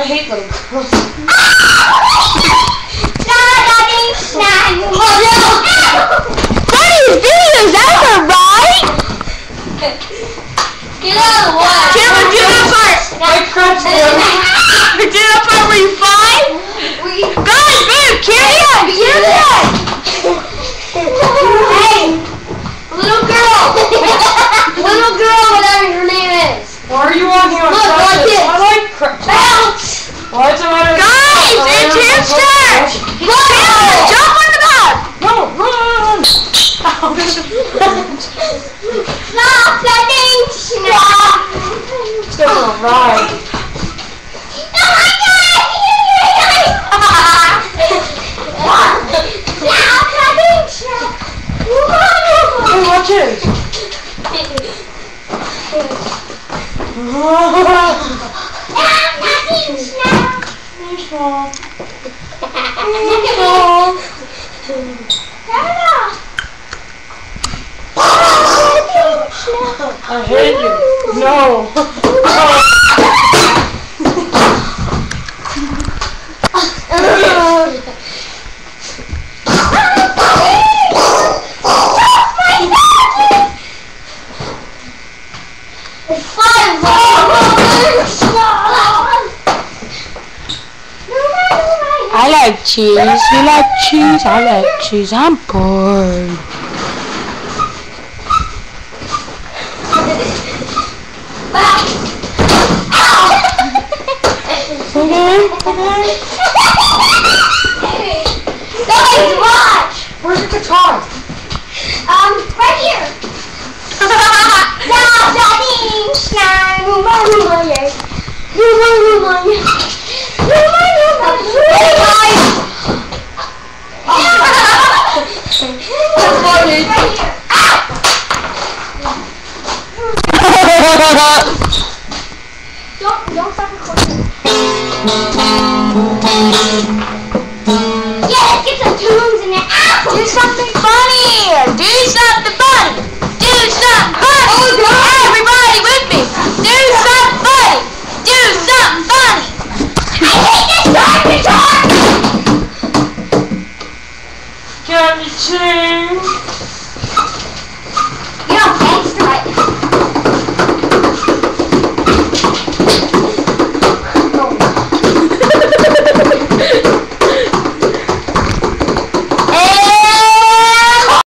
I hate little girls. Daddy's videos, that's alright! Get out of the water. Taylor, do that part! I crouched down. Do that part where you fly? Guys, babe, carry on! Carry on! Hey! Little girl! Little girl, whatever her name is. Why are you walking on Look, crutches? watch it. I like crutches. Bounce! Why is it matter? Guys, it's his turn! Taylor, jump on the bus! No, run! Stop setting! Stop! Let's go for a ride. Oh my god! Stop setting! Hey, watch it. I hate you. No. I like cheese. You like cheese? I like cheese. I'm bored. Guys, watch! Where's your guitar? Right here.